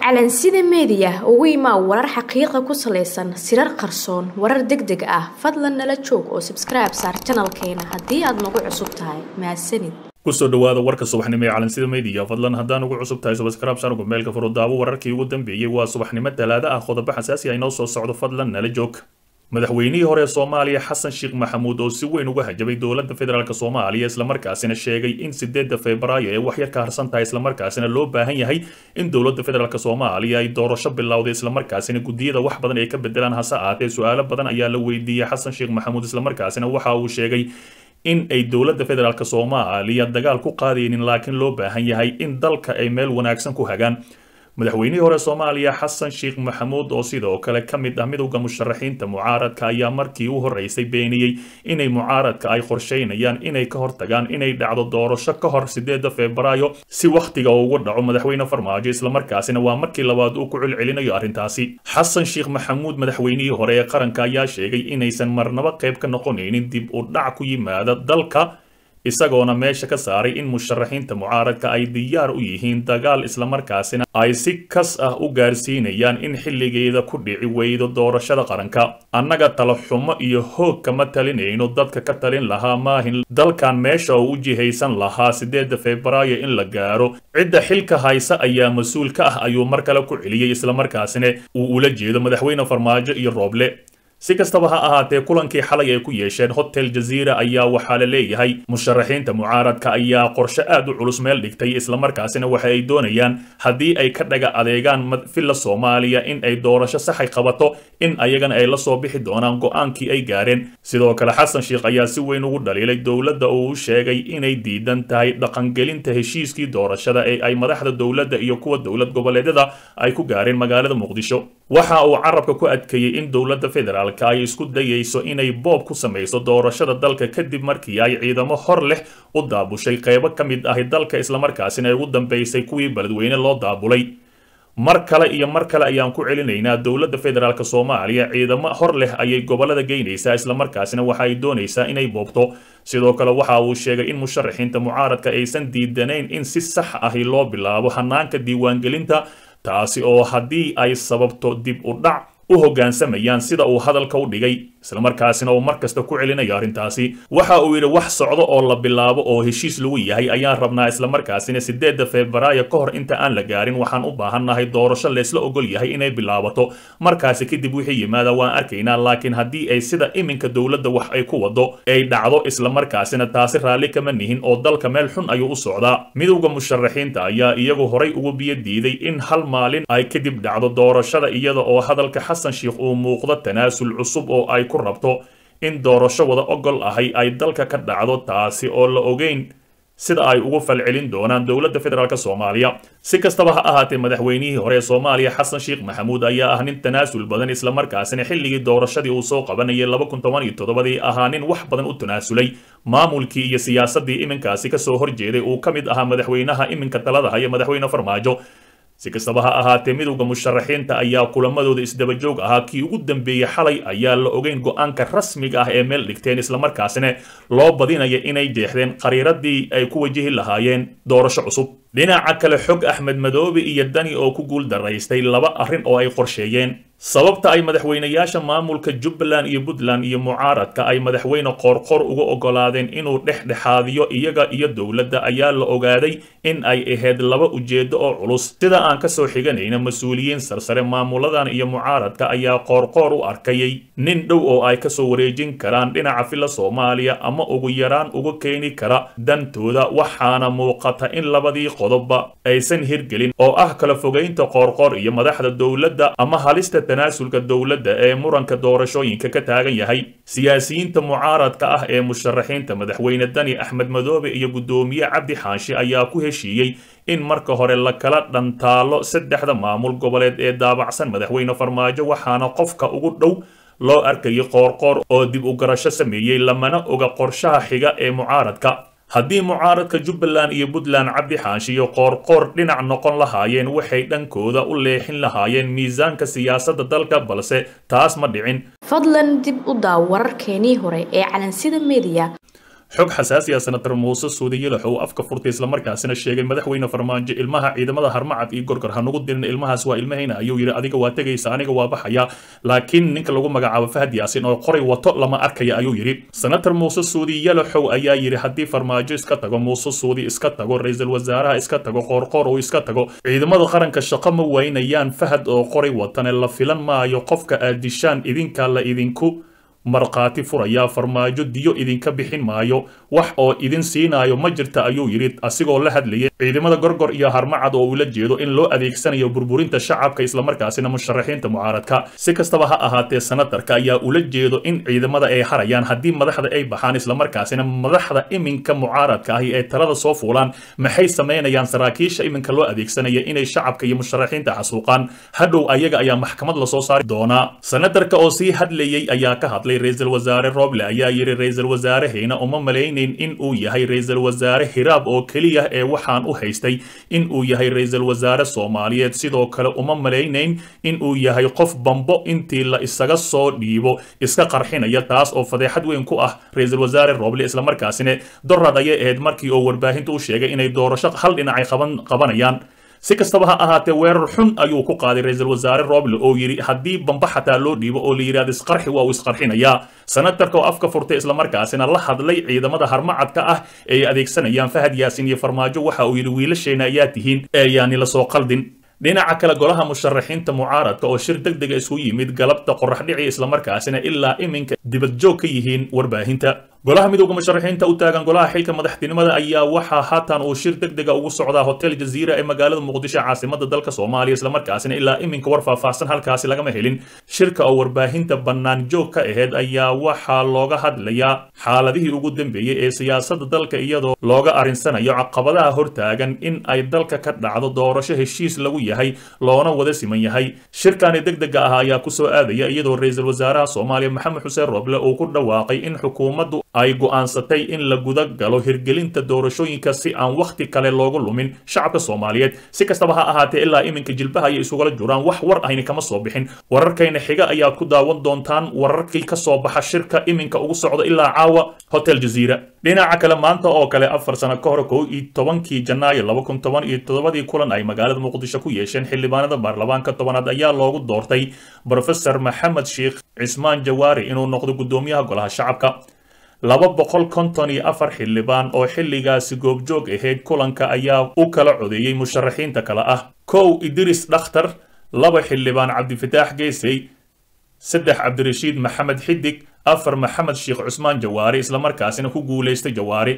calansida media ugu imaa warar xaqiiqa ku saleysan sirar qarsoon warar degdeg ah fadlan nala joog oo subscribe saar channelkeena haddii aad nagu cusub tahay mahadsanid kusoo dhawaada warka subaxnimo ee calansida media fadlan haddaan ugu cusub tahay subscribe saar meelka furudaawo wararkii ugu dambeeyay waa subaxnimo talaada ah qodobo xasaasi ah inoo soo socdo fadlan nala joog madaxweynihii hore Soomaaliya Xasan Sheikh Maxamuud oo si weyn uga hajabay dowladda federaalka Soomaaliya isla markaasina sheegay in 8 Febraayo ee wax yar ka harsan tahay isla markaasina loo baahan yahay in dowladda federaalka Soomaaliya ay doorasho bilowday isla markaasina gudiyada wax badan ay ka bedelaan hase ahaatee su'aalo badan ayaa la weydiiyay Xasan Sheikh Maxamuud isla markaasina waxa uu sheegay in ay dowladda federaalka Soomaaliya dagaal ku qaadaynin laakiin loo baahan yahay in dalka ay meel wanaagsan ku hagaan madaxweynihii hore Soomaaliya Xasan Sheikh Maxamuud oo sidoo kale ka mid ah midowga musharaxiinta mucaaradka ayaa markii uu horeysay beeniyay inay mucaaradka ay qorsheynayaan inay ka hortagaan inay dhacdo doorasho ka hor 8 Febraayo si waqtiga ugu dhaco madaxweyne Farmaajo isla markaasina waa markii labaad uu ku celcelinayo arrintaasi Xasan Sheikh Maxamuud madaxweynihii hore ee qaranka ayaa sheegay inaysan marnaba qayb ka noqonaynin dib u dhac ku yimaada dalka isagoona meesha ka saaray in musharaxiinta mucaaradka ay diyaar u yihiin dagaal isla markaasina ay si kas ah u gaarsiinayaan in xilligeeda ku dhici weydo doorashada qaranka annaga talo xumo iyo hoog kama talinayno dadka ka talin lahaa maahin dalkan meesha uu u jihaysan lahaa 8 Febraayo in la gaaro cidda xilka haysa ayaa mas'uul ka ah ayuu mar kale ku celiyay isla markaasina uu ula jeedo madaxweyne Farmaajo iyo Roble si kastaba ha ahaatee kulankii xalay ay ku yeesheen Hotel Jazeera ayaa waxaa la leeyahay musharaxiinta mucaaradka ayaa qorshe aad u culus meel dhigtay isla markaasina waxa ay doonayaan haddii ay ka dhaga adeegaan filla Soomaaliya in ay doorasho sax ay qabato in ayagana ay la soo bixi doonaan go'aankii ay gaareen sidoo kale Xasan Sheikh ayaa si weyn ugu dhaliilay dowladda oo sheegay inay diidan tahay dhaqangelinta heshiiskii doorashada ee ay madaxda dowladda iyo kuwa dowlad goboleedyada ay ku gaareen magaalada Muqdisho waxa uu carabka ku adkeeyay in dowladda federaalka ay isku dayayso inay boob ku sameyso doorashada dalka kadib markii ay ciidamo hor leh u daabushay qaybo ka mid ah dalka isla markaasina ay ugu dambeysay kuwii beledweyne loo daabulay mar kale ayaan ku celinaynaa dowladda federaalka Soomaaliya ciidamo hor leh ayay gobolada geynaysaa isla markaasina waxa ay doonaysaa inay boobto sidoo kale waxa uu sheegay in musharaxiinta mucaaradka aysan diidanayn in si sax ah loo bilaabo hanaanka diiwaangelinta taasi oo haddii ay sababto dib u dhac u hoggaansamayaan sida uu hadalka u dhigay isla markaasina uu markasta ku celinayo arrintaasi waxa uu yiri wax socdo oo la bilaabo oo heshiis lagu yahay ayaan rabnaa isla markaasina 8 Febraayo ka hor inta aan la gaarin waxaan u baahannahay doorasho la isla ogol yahay inay bilaabato markaasi kadib wixii yimaada waan arkaynaa laakiin haddii ay sida iminka dowladda wax ay ku wado ay dhacdo isla markaasina taasi raalli kama nihin oo dalka meel xun ayuu u socdaa midowga musharaxiinta ayaa iyagu horay ugu biyo diiday in hal maalin ay kadib dhacdo doorashada iyada oo hadalka Xasan Sheikh uu muuqdo tanaasul cusub oo ay ku rabto in doorasho wada ogol ahay ay dalka ka dhacdo taasi oo la ogeyn sida ay ugu falcelin doonaan dowladda federaalka Soomaaliya si kastaba ha ahaatee madaxweynihii hore Soomaaliya Xasan Sheikh Maxamuud ayaa ah nin tanaasul badan isla markaasina xilligii doorashadii uu soo qabanayay 2017 ahaa nin wax badan u tanaasulay maamulkii iyo siyaasadii iminkaasi ka soo horjeeday uu ka mid ahaa madaxweynaha iminka talada haya madaxweyne Farmaajo si kastaba ha ahaatee midowga musharaxiinta ayaa kulamadooda isdaba joog ahaa kii ugu dambeeyay xalay ayaa la ogeyn go'aanka rasmiga ah ee meel dhigteen isla markaasina loo badinaya inay jeexdeen qariiradii ay ku wajihi lahaayeen doorasho cusub dhinaca kale xog Axmed Madoobe iyo Dani oo ku guul daraystay laba arrin oo ay qorsheeyeen sababta ay madaxweynayaasha maamulka Jubbaland iyo Puntland iyo mucaaradka ay madaxweyne qorqor uga ogolaadeen inuu dhexdhexaadiyo iyaga iyo dowladda ayaa la ogaaday in ay ahayd laba ujeedo oo culus sida aan ka soo xiganayna mas'uuliyiin sarsare maamuladan iyo mucaaradka ayaa qorqor u arkayay nin dhow oo ay ka soo wareejin karaan dhinaca filla Soomaaliya ama ugu yaraan uga keeni kara dantooda waxaana muuqata in labadii qodobba aysan hirgelin oo ah kala fogeynta qorqor iyo madaxda dowladda ama halista tanaasulka dowladda ee muranka doorashooyinka ka taagan yahay siyaasiyiinta mucaaradka ah ee musharaxiinta madaxweyne Dani Axmed Madoobe iyo gudoomiye Cabdi Xaashi ayaa ku heshiiyay in marka hore la kala dhantaalo saddexda maamul goboleed ee daabacsan madaxweyne Farmaajo waxaana qofka ugu dhow loo arkay qorqor oo dib u garasho sameeyay lamana oga qorshaha xiga ee mucaaradka haddii mucaaradka Jubbaland iyo Puntland Cabdi Xaashi iyo qorqor dhinac noqon lahaayeen waxay dhankooda u leexin lahaayeen miisaanka siyaasadda dalka balse taas ma dhicin fadlan dib u daaw wararkeenii hore ee calansida media xog xasaasi ah senator muuse suudi yalaxow afka furtay isla markaasina sheegay madaxweyne farmaajo ilmaha ciidamada harmacad iyo gorgor ha nugu dirin ilmahaas waa ilmahayna ayuu yiri adiga waa tagaysa aniga waa baxaya laakiin ninka lagu magacaabo Fahad Yaasin oo qoray wato lama arkaya ayuu yiri senator muuse suudi yalaxow ayaa yiri haddii farmaajo iska tago muuse suudi iska tago ra'iisul wasaaraha iska tago qorqor oo iska tago ciidamada qaranka shaqo ma waynayaan Fahad oo qoray watane la filan maayo qofka aad dishaan idinka la idinku marqaati furaya farmaajo diyo idinka bixin maayo wax oo idin siinayo ma jirta ayuu yiri asigoo la hadlayay ciidamada gorgor iyo harmacad oo ula jeedo in loo adeegsanayo burburinta shacabka isla markaasina musharaxiinta mucaaradka si kastaba ha ahaatee senatarka ayaa ula jeedo in ciidamada ay harayaan haddii madaxda ay baxaan isla markaasina madaxda iminka mucaaradka ah ee talada soo fuulaan maxay sameynayaan saraakiisha iminka loo adeegsanaya inay shacabka iyo musharaxiinta xasuuqaan hadhow ayaga ayaa maxkamad la soo saari doonaa senatarka oo sii hadlayay ayaa ka hadlay ra'iisul wasaare Roble ayaa yiri ra'iisul wasaarehayna uma maleeynin in uu yahay ra'iisul wasaare hiraab oo kaliya ee waxaan u haystay in uu yahay ra'iisul wasaare Soomaaliyeed sidoo kale uma maleeynin in uu yahay qof bambo intii la isaga soo dhiibo iska qarxinaya taas oo fadeexad weyn ku ah ra'iisul wasaare Roble isla markaasina dorrad ayay ahayd markii uu warbaahinta u sheegay inay doorasho hal dhinac qabanayaan si kastaba ha ahaatee weerar xun ayuu ku qaaday ra'iisul wasaare Roble oo yiri haddii bamba xataa loo dhiibo oo la yiraahdo isqarxi waa uu isqarxinayaa senatarka oo afka furtay isla markaasina la hadlay ciidamada harmacadka ah ee adeegsanayaan Fahad Yaasin iyo farmaajo waxa uu yiri wiilasheena ayaa tihiin yaani la soo qaldin dhinaca kale golaha musharaxiinta mucaaradka oo shir degdeg isku yimid galabta qorax dhici isla markaasina ilaa iminka dibad joog ka yihiin warbaahinta golaha midowga musharaxiinta u taagan golaha xilka madaxtinimada ayaa waxa haatan uu shir degdeg ugu socdaa hotel Jazeera ee magaalada Muqdisho caasimada dalka Soomaaliya isla markaasina ilaa iminka war faahfaahsan halkaasi lagama helin shirka oo warbaahinta bannaan joog ka ahayd ayaa waxa looga hadlayaa xaaladihii ugu dambeeyay ee siyaasadda dalka iyadoo looga arinsanayo caqabadaha hortaagan in ay dalka ka dhacdo doorasho heshiis lagu yahay loona wada siman yahay shirkani degdega ah ayaa ku soo aadaya iyadoo ra'iisul wasaaraha Soomaaliya Maxamed Xuseen Roble uu ku dhawaaqay in xukuumaddu ay go'aansatay in la guda galo hirgelinta doorashooyinka si aan waqti kale loogu lumin shacabka Soomaaliyeed si kastaba ha ahaatee ilaa iminka jilbaha ay isugu jiraan wax war ayna kama soo bixin wararkayna xiga ayaa ku daawan doontaan wararkii ka soo baxa shirka iminka ugu socdo ilaa caawa hotel Jazeera dhinaca kale maanta oo kale 4 sano ka hor 11kii Janaayo 2017 kulan ay magaalada Muqdisho ku yeesheen xildhibaanada baarlamaanka 10aad ayaa loogu doortay Professor Maxamed Sheikh Cismaan Jawaari inuu noqdo gudoomiyaha golaha shacabka 254 xildhibaan oo xilligaasi goobjoog ahayd kulanka ayaa u kala codeeyay musharaxiinta kala ah 1 Idris Dhakhtar 2 xildhibaan Cabdifataax Geesay 3 Cabdirashiid Maxamed Xidig 4 Maxamed Sheikh Cismaan Jawaari isla markaasina ku guuleystay Jawaari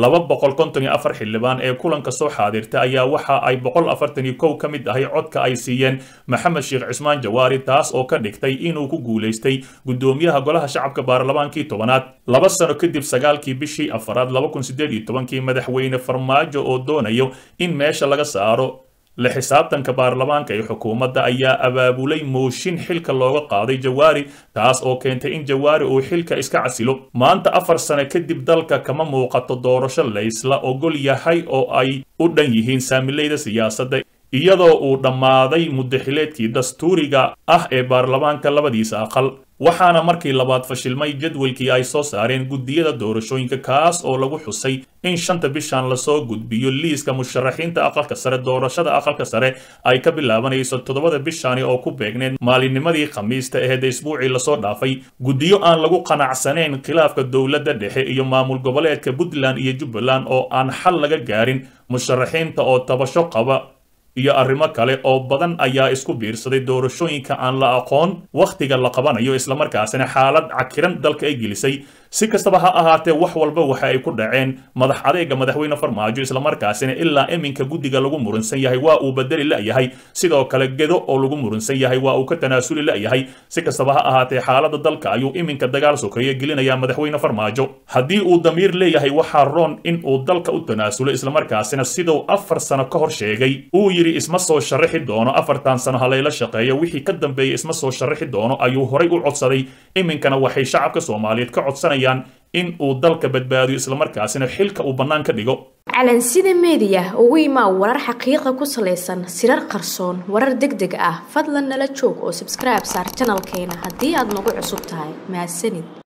254 xildhibaan ee kulanka soo xaadirta ayaa waxa ay 141 ka mid ahay codka ay siiyeen Maxamed Sheikh Cismaan Jawaari taas oo ka dhigtay inuu ku guuleystay gudoomiyaha golaha shacabka baarlamaankii 10aad 2 sano kadib 9kii bishii afraad 2018 madaxweyne farmaajo oo doonayo in meesha laga saaro la xisaabtanka baarlamaanka ee xukuumadda ayaa abaabulay mooshin xilka looga qaaday Jawaari taas oo keentay in Jawaari uu xilka iska casilo maanta 4 sano kadib dalka kama muuqato doorasho la isla ogol yahay oo ay u dhan yihiin saamileyda siyaasadda iyadoo uu dhammaaday muddaxileedkii dastuuriga ah ee baarlamaanka labadiisa aqal waxaana markii labaad fashilmay jadwalkii ay soo saareen gudiyada doorashooyinka kaas oo lagu xusay in 5 bishan la soo gudbiyo liiska musharaxiinta aqalka sare doorashada aqalka sare ay ka bilaabanayso 7 bishan oo ku beegneed maalinnimadii Khamiista ee isbuucii la soo dhaafay gudiyo aan lagu qanacsaneyn khilaafka dawladda dhexe iyo maamul goboleedka Puntland iyo Jubbaland oo aan xal laga gaarin musharaxiinta oo tabasho qaba iyo arrimo kale oo badan ayaa isku biirsaday doorashooyinka aan la aqoon waqtiga la qabanayo isla markaasina xaalad cakiran dalka ay gelisay si kastaba ha ahaatee wax walba waxa ay ku dhaceen madax adeega madaxweyne farmaajo isla markaasina ilaa iminka gudiga lagu muransan yahay waa uu bedeli la yahay sidoo kale gedo oo lagu muransan yahay waa uu ka tanaasuli la yahay si kastaba ha ahaatee xaaladda dalka ayuu iminka dagaal sokeeye gelinaya madaxweyne farmaajo haddii uu damiir leeyahay waxa roon in uu dalka u tanaasulo isla markaasina sidoo 4 sano ka hor sheegay uu yiri isma soo sharaxi doono 4 sano halayla shaqeeyo wixii ka dambeeyay isma soo sharaxi doono ayuu horay u codsaday iminkana waxay shacabka Soomaaliyeed ka codsanayaan in uu dalka badbaadiyo isla markaasina xilka uu bannaan ka dhigo calansida media ugu imaa warar xaqiiqo ku saleysan sirar qarsoon warar degdeg ah fadlan nala joog oo subscribe saar channelkeena haddii aad nagu cusub tahay mahadsanid